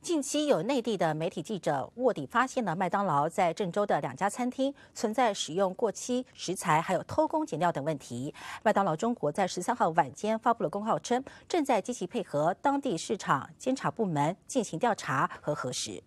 近期有内地的媒体记者卧底发现了麦当劳在郑州的2家餐厅存在使用过期食材，还有偷工减料等问题。麦当劳中国在13号晚间发布了公告称，正在积极配合当地市场监察部门进行调查和核实。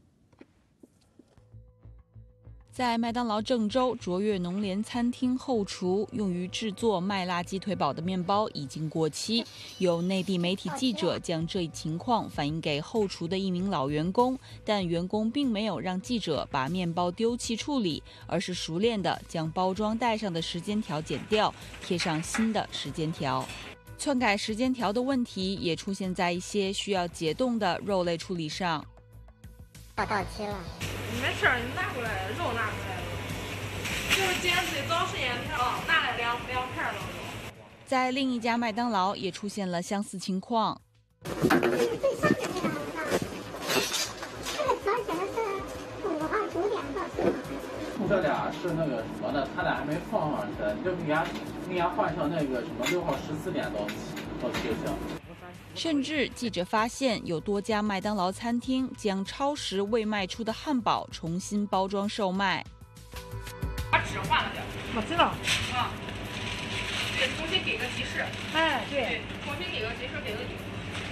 在麦当劳郑州卓越农联餐厅后厨用于制作麦辣鸡腿堡的面包已经过期，有内地媒体记者将这一情况反映给后厨的一名老员工，但员工并没有让记者把面包丢弃处理，而是熟练地将包装袋上的时间条剪掉，贴上新的时间条。篡改时间条的问题也出现在一些需要解冻的肉类处理上。 到期了。 没事儿，你拿过来，肉拿过来了，就是今天最早时间条，拿来两片了都。 在另一家麦当劳也出现了相似情况。 最上面那个这个条写的是5号9点到4号。 这俩是那个什么的，他俩还没放上去，就给伢换成那个什么6号14点到期就行。 甚至记者发现，有多家麦当劳餐厅将超时未卖出的汉堡重新包装售卖。 把纸换了点， 我知道。 啊，对，重新给个提示。 哎，对， 重新给个提示，给个底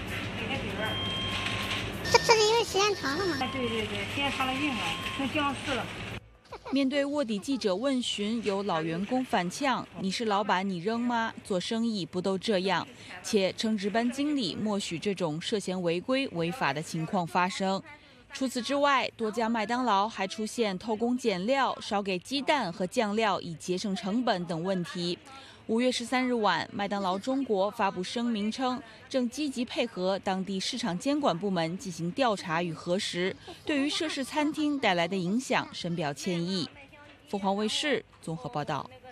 儿。 这是因为时间长了吗？ 哎，对，时间长了硬了，成僵尸了。 面对卧底记者问询，有老员工反呛：“你是老板，你扔吗？做生意不都这样？”且称值班经理默许这种涉嫌违规违法的情况发生。除此之外，多家麦当劳还出现偷工减料、少给鸡蛋和酱料以节省成本等问题。5月13日晚，麦当劳中国发布声明称，正积极配合当地市场监管部门进行调查与核实，对于涉事餐厅带来的影响深表歉意。凤凰卫视综合报道。